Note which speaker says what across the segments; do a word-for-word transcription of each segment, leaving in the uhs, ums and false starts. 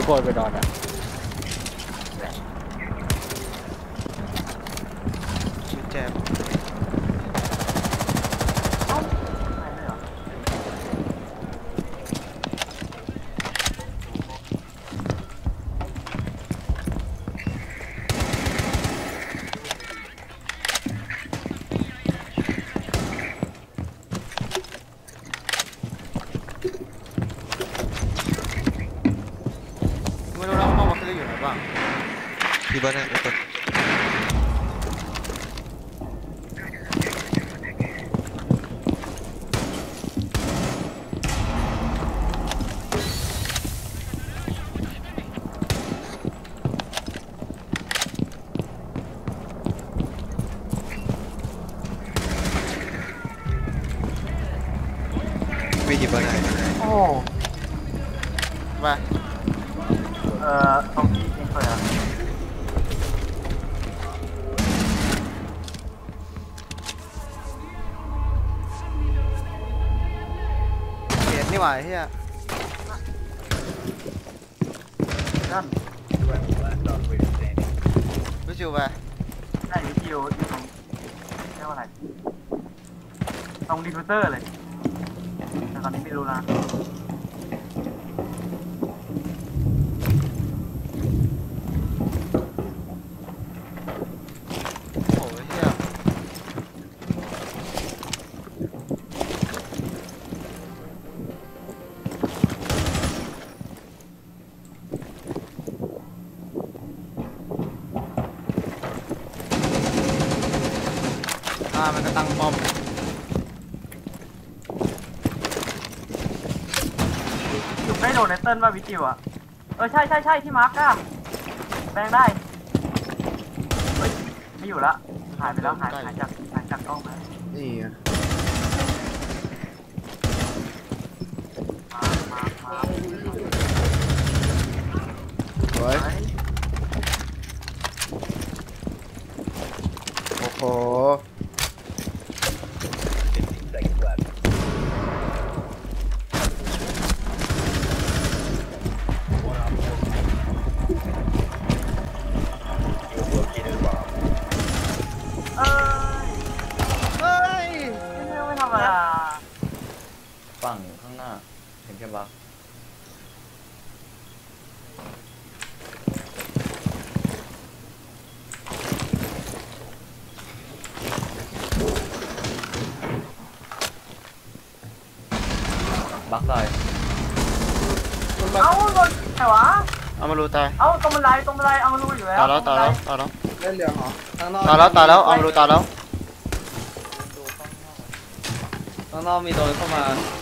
Speaker 1: โกนไปนอนอ่ะ
Speaker 2: ชื่อแจมไม่รู้นะห้องมันจะอยู่ไหนบ้างที่บ้านเนี่ยตัวไม่หยิบอะไรโอ้มาเอ่อตรงนี้เองเลยอ่ะเขียนนี่หว่าเฮียนั่นวิจิวไปได้วิจิวอยู่ตรงเรียกว่าอะไรตรงดีฟิวเตอร์เลยแต่ตอนนี้ไม่รู้นะโอ้ยเฮียอ่ามันจะตั้งป้อมไม่โดนเนตเติ้ลว่าวิจิวอ่ะเออใช่ใช่ใช่ที่มาร์กอะแปลงได้เฮ้ยไม่อยู่ละหายไปแล้วหายหายจากหายจากกล้องไปนี่อ่ะมามามาสวยโอ้โห
Speaker 3: ฝั่งข้างหน้าเห็นแค่บักบักตาย
Speaker 4: เอาโดนไหนวะ
Speaker 2: เอามารูตาย
Speaker 4: เอาตรงบันไดตรงบันไดเอามารูอยู่แล้ว
Speaker 2: ตายแล้วตายแล้วตายแล้ว
Speaker 3: เล่นเหลืองเหรอ
Speaker 2: ตายแล้วตายแล้วเอามารูตายแล้ว
Speaker 3: ข้างนอกมีโดนเข้ามา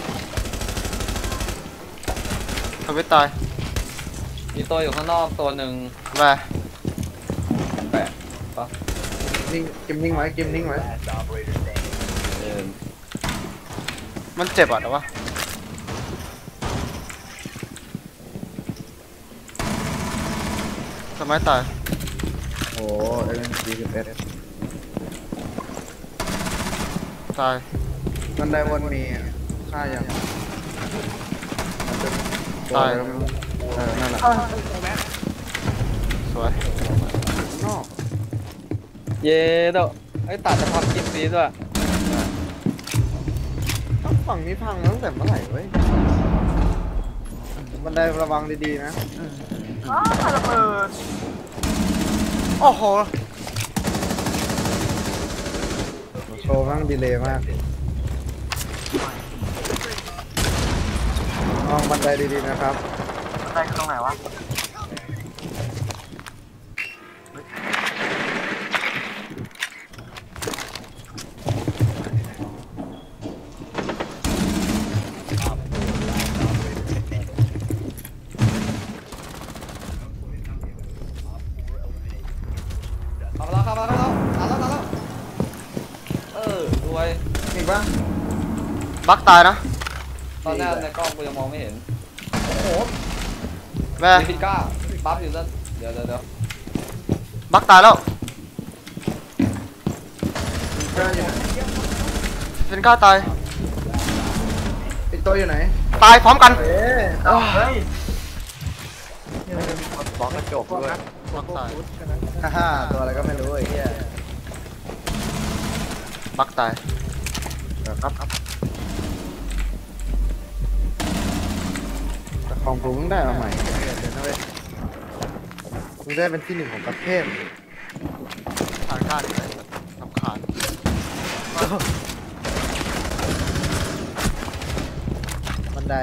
Speaker 2: ทวิตตาย
Speaker 3: มีตัวอยู่ข้างนอกตัวหนึ่ง
Speaker 2: มา
Speaker 3: แปะปะ
Speaker 1: นิ่งเกมนิ่งไว้เกมนิ่งไว้
Speaker 2: มันเจ็บอ่ะแต่ว่าทำไมตาย
Speaker 1: โอ้เอ็นจีสิบเอ็ด
Speaker 2: ตาย
Speaker 1: มันได้วนมีค่ายัง
Speaker 2: ตาย
Speaker 1: เออนั่นแหละ
Speaker 2: สวย
Speaker 1: นอก
Speaker 3: เย่เด้อไอ้ตัดจะพับกินซีด้วย
Speaker 1: ฝั่งนี้พังตั้งแต่เมื่อไหร่เว้ยบันไดระวังดีๆนะ
Speaker 4: อ้าวระเบิด
Speaker 2: โอ้โห
Speaker 1: โชว์มั่งดีเลยมากมองบันไดดีๆนะครับ
Speaker 4: บันไดคือตรงไหนวะ
Speaker 3: เข้ามาแล้วเข้ามาแล้วเข้ามาแล้วเออรวย
Speaker 1: มีป่ะ
Speaker 2: บักตายนะ
Speaker 3: ตอนแรกในกล้องกูยังมองไม่เห็น
Speaker 1: โอ้โห
Speaker 2: แม่
Speaker 3: พิก้าบัฟอยู่นั่นเดี๋ยวเดี๋ยวเดี๋ยว
Speaker 2: บักตายแล้วเป็นก้าตาย
Speaker 1: อีกตัวอยู่ไหน
Speaker 2: ตายพร้อมกัน
Speaker 4: เฮ้ย
Speaker 1: ไม่
Speaker 3: บล็อกกระจกด้วย
Speaker 5: บล็อกตาย
Speaker 1: ฮ่าฮ่าตัวอะไรก็ไม่รู้ไอ้เหี้ย
Speaker 5: บล็อกตาย
Speaker 1: ครับแต่ของผมเพิ่งได้มาใหม่เดี๋ยวนะเว้ยมึงได้เป็นที่หนึ่งของประเทศ
Speaker 5: ทางการเลยสำคัญ
Speaker 1: บันได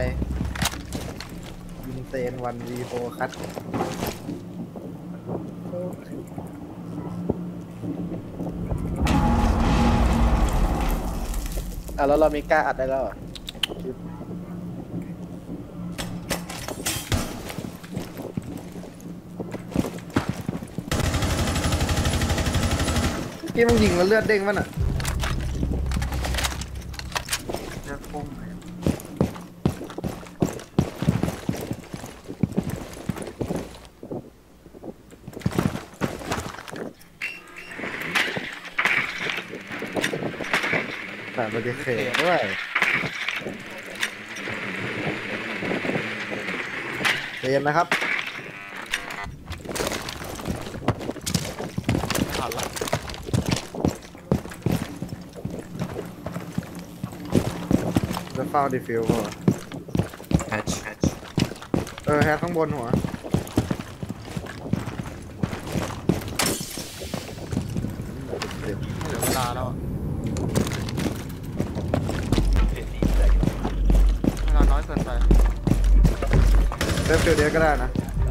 Speaker 1: ยินเซนวันวีโฟคัตอ่ะแล้วเรามีกล้าอัดได้แล้วเหรอเมื่อกี้มึงยิงแล้วเลือดเด้งป่ะน่ะ
Speaker 2: เลือดพุ่งเลย
Speaker 1: แต่บริเขตด้วยเรียนนะครับ
Speaker 5: ผ่านละ
Speaker 1: จะเฝ้าดีฟิวป่ะ
Speaker 3: แฮชแฮช
Speaker 1: เออแฮกข้างบนหัว
Speaker 5: ไม่เหลือเวลาแล้วเวลาน้อยเกินไป
Speaker 1: เซฟฟิวเดียก็ได้นะ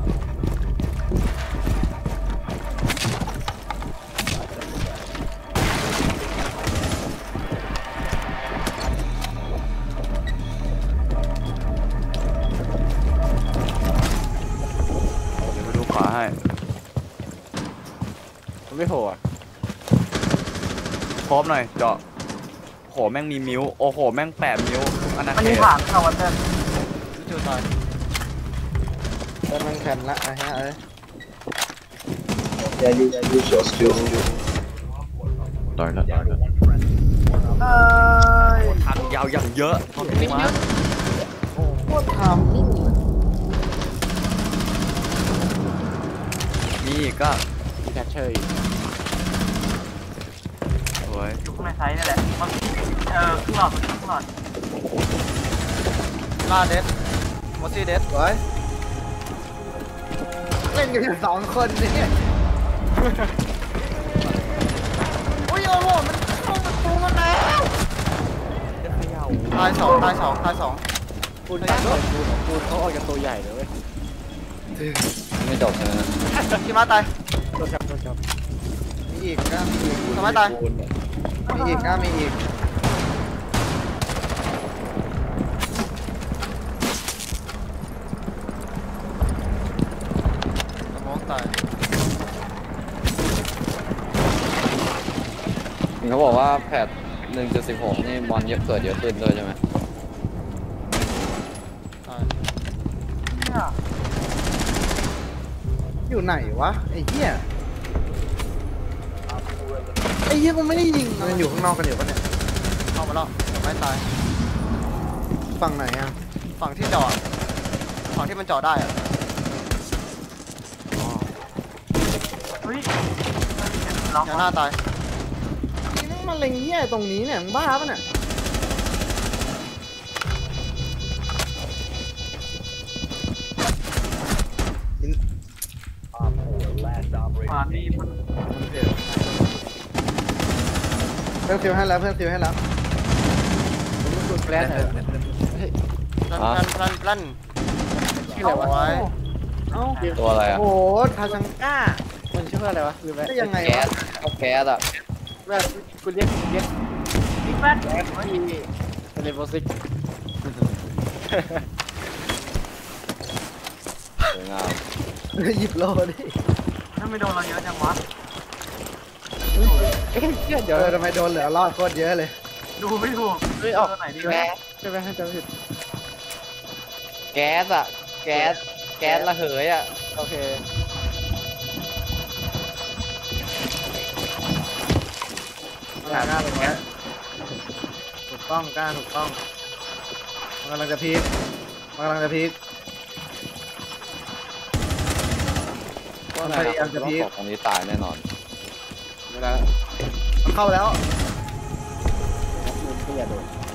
Speaker 3: เดี๋ยวไปดูขวาให้
Speaker 5: มันไม่โผล่อะ
Speaker 3: ครบหน่อยเจาะโหแม่งมีมิ้วโอ้โหแม่งแปดมิ้วอันนั้น
Speaker 4: มัน
Speaker 3: เข
Speaker 4: มี
Speaker 3: ต
Speaker 4: ฐานเข้าวันเต้น
Speaker 5: วิจิวตาย
Speaker 1: แล้วมันแผ่นละไอ้เหี้ยเอ้ย
Speaker 3: ต่อยแล้ว
Speaker 4: เอ้ย
Speaker 3: ทางยาวอย่างเยอะเอาถึงมา
Speaker 1: โคตรทำมิ่ง
Speaker 3: มีอีกก็
Speaker 5: แคชเชอร์
Speaker 3: สวย
Speaker 2: อยู่ข้างในไซส์นี่แหละมันเออครึ่งหลอดมันครึ่งหลอด
Speaker 5: ล่าเดสมอสซี่เดส
Speaker 1: ไว้เล่นกันอยู่สองคนเนี่ย
Speaker 5: อุ้ยโอ้โหมันเข้าประตูมาแล้วตายสองตายสองตายสอง
Speaker 1: คุณตั้งแต่คุณของคุณเขาออกจากตัวใหญ่เลยเว้ย
Speaker 3: ไม่จบใช่ไหม
Speaker 5: ที่มาตาย
Speaker 1: โดนจับโดนจับมีอีกกล้ามีอีก
Speaker 5: ทำไมตาย
Speaker 1: มีอีกกล้ามีอีก
Speaker 5: สมองตาย
Speaker 3: เขาบอกว่าแพทหนึ่งจุดสิบหกนี่มอนเยอะเกิดเยอะขึ้นด้วยใช่ไหม
Speaker 5: ตาย
Speaker 2: เนี่ย
Speaker 1: อยู่ไหนวะไอ้เหี้ยไอ้เหี้ยกูไม่ได้ยิงมันอยู่ข้างนอกกันอยู่ปะเนี่ย
Speaker 5: เข้ามาแล้วแต่ไม่ตาย
Speaker 1: ฝั่งไหนอ่ะ
Speaker 5: ฝั่งที่จอดฝั่งที่มันจอดได้อะ
Speaker 2: เฮ้ยล็อก
Speaker 5: อย่างหน้าตาย
Speaker 1: นี่แม่งมาเล็งเหี้ยตรงนี้เนี่ยมึงบ้าปะเนี่ย
Speaker 2: มานี่มัน
Speaker 1: เพื่อนซิวให้แล้วเพื่อนซิวให้แล้วผมรู้สึกแกล้งเลย
Speaker 5: พลันพลันพลัน
Speaker 1: ชื่ออะไรวะ
Speaker 5: ไว้
Speaker 1: เอ้า
Speaker 3: ตัวอะไรอ่ะ
Speaker 1: โอ้โหทาชังก้า
Speaker 5: มันชื่ออะไรวะลืมไป
Speaker 1: ได้ยังไง
Speaker 3: แก๊
Speaker 1: วะ
Speaker 3: สเอาแก๊สอ่ะ
Speaker 5: แม่คุณเรียกเรียก
Speaker 2: บิ๊กแม็ก
Speaker 5: ที่เรนโบว์ซิก
Speaker 3: สวยงาม
Speaker 1: หยิบโลดิ
Speaker 2: ถ้าไม่โดนเราเยอะจังวะ
Speaker 5: เอ๊ะเดี๋
Speaker 1: เดี๋
Speaker 5: ย
Speaker 1: ยว วทำไมโดนเหลือรอดโคตรเยอะเลย
Speaker 2: ดูไม่ถูก
Speaker 5: เฮ้ยออก
Speaker 2: ตัวไหนดี
Speaker 5: แก๊
Speaker 2: วะ
Speaker 5: สใช่ไหมจำผิด
Speaker 3: แก๊สอ่ะแก๊สแก๊สระเหยอ่ะ
Speaker 5: โอเค
Speaker 1: กล้าตรงนี้ถูกต้องกล้าถูกต้องมันกำลังจะพีคมันกำลังจะพีค
Speaker 3: ว่า
Speaker 1: มัน
Speaker 3: ไง
Speaker 1: พยายามจะพีค
Speaker 3: ตรงนี้ตายแน่นอน
Speaker 1: ไม่ได้มันเข้าแล้ว
Speaker 5: ก็อย่าโดน